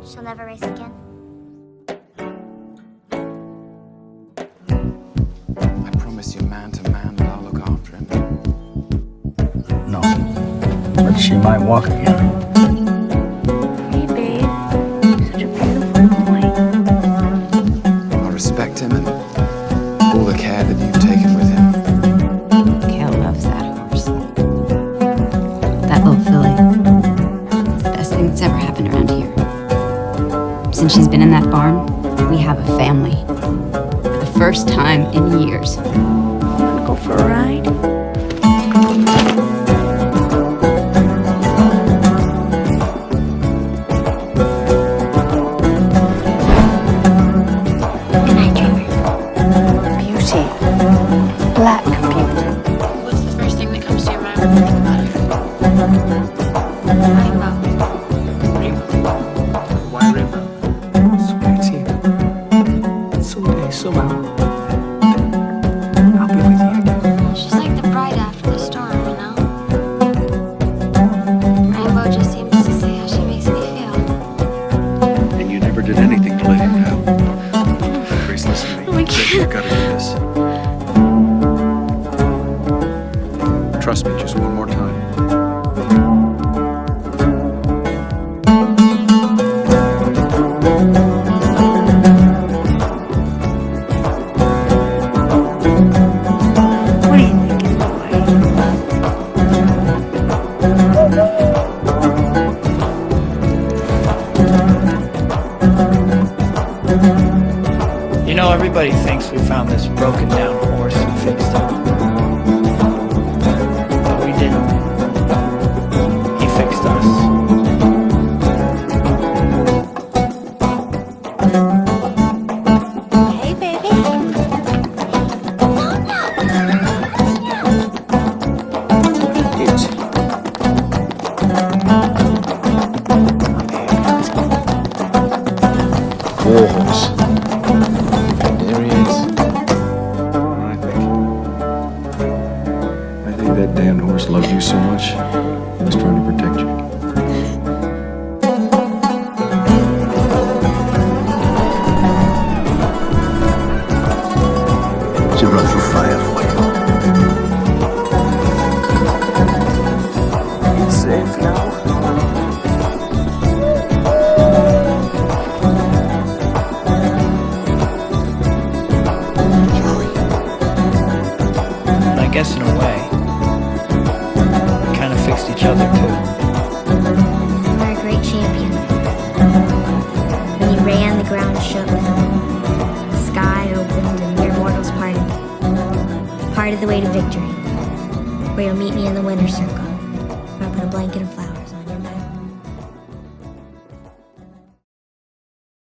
she'll never race again? I promise you, man to man, that I'll look after him. No, but she might walk again. Hey, babe. Such a beautiful boy. I respect him and all the care that you've taken with him. Kale loves that horse. That little filly. It's the best thing that's ever happened around here. Since she's been in that barn, we have a family. For the first time in years. Wanna go for a ride? Black beauty. What's the first thing that comes to your mind when you think about it? Rainbow. Why rainbow? Sweetie. Someday, somehow, I'll be with you again. She's like the bride after the storm, you know? Rainbow just seems to say how she makes me feel. And you never did anything to let him down. Grace, listen to me. I can't. You gotta do this. Trust me, just one more time. What are you thinking, boy? You know, everybody thinks we found this broken down horse and fixed it. But we didn't. He fixed us. Hey, baby. War horse. There he is. I think that damned horse loved you so much, he was trying to protect you. She'll run through fire for you. It's safe now. And I guess in a way, we kind of fixed each other too. You're a great champion. When you ran, the ground shook. The sky opened and mere mortals parted. Part of the way to victory. Where you'll meet me in the winter circle. Where I'll put a blanket of flowers.